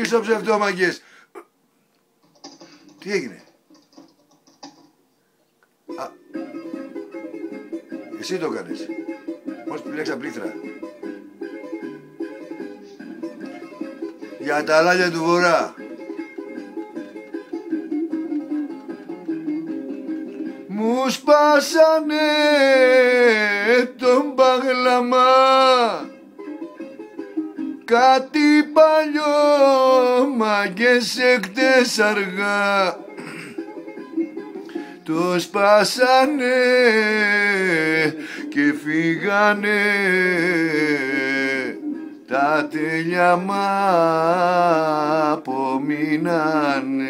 πίσω ψευτόμαγκες. Τι έγινε? Α, εσύ το κάνεις. Πώς πλέξα πλήθρα. Για τα αλάνια του Βορρά. Μου σπάσανε τον παγλαμά, κάτι παλιό μάγκες εκτές αργά. Το σπάσανε και φύγανε τα τέλεια μ' απομείνανε.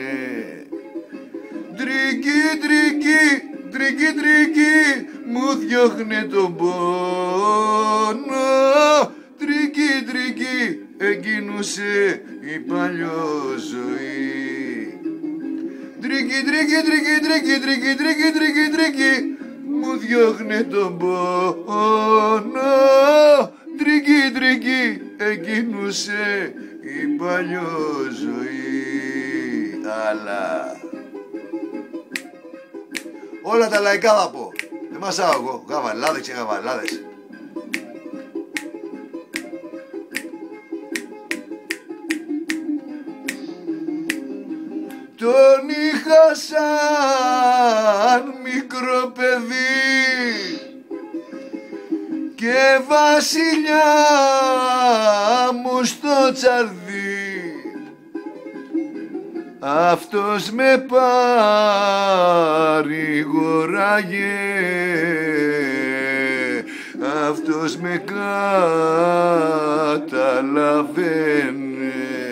Τρίκι, τρίκι, τρίκι, τρίκι, μου διώχνε τον πόνο. Τρίκι, τρίκι, εγκινούσε η παλιό ζωή. Τρίκι, τρίκι, τρίκι, τρίκι, τρίκι, τρίκι, τρίκι, τρίκι, μου διώχνε τον πόνο. Τρίκι, τρίκι, εγκινούσε η παλιό ζωή. Αλλά όλα τα λαϊκά θα πω. Δεν μασάω εγώ. Γαβαλάδες και γαβαλάδες. Τον είχα σαν μικρό παιδί και βασιλιά μου στο τσαρδί. Αυτός με παρηγοράγε, αυτός με καταλαβαίνε.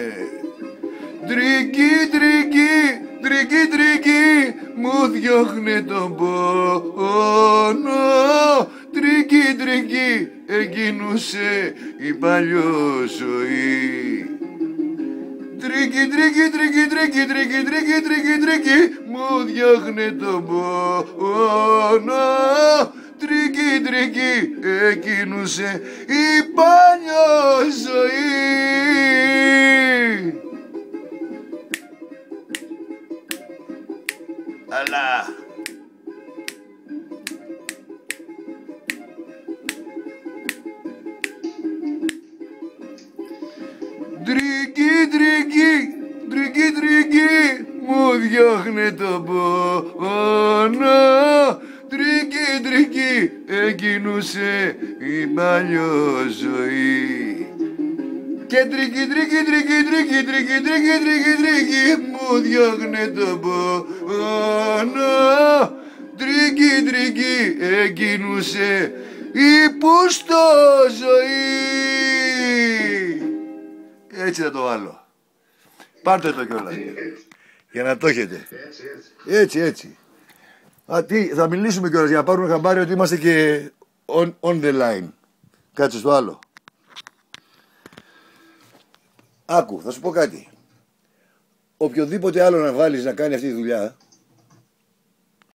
Τρίκι, τρίκι, τρίκι, τρίκι, μου διώχνε τον πόνο. Τρίκι, τρίκι, εγκινούσε η παλιό ζωή. Τρίκι, τρίκι, τρίκι, τρίκι, τρίκι, τρίκι, τρίκι, τρίκι, μου διώχνε τον πόνο. Τρίκι, τρίκι, εγκινούσε η παλιό ζωή. Αλλά τρίκι, τρίκι, τρίκι, τρίκι, μου διώχνε τον πόνο. Τρίκι, τρίκι, εγκινούσε η παλιό ζωή. Και τρίκι, τρίκι, τρίκι, τρίκι, τρίκι, τρίκι, τρίκι, τρίκι, μου διώχνε τον πόνο. Τρίκι, τρίκι, εγκινούσε η πουστό ζωή. Έτσι θα το βάλω. Πάρτε το κιόλας. Για να το έχετε. Έτσι, έτσι. Θα μιλήσουμε κιόλας για να πάρουμε χαμπάρι ότι είμαστε και on the line. Κάτσε στο άλλο. Άκου, θα σου πω κάτι. Οποιοδήποτε άλλο να βάλεις να κάνει αυτή τη δουλειά,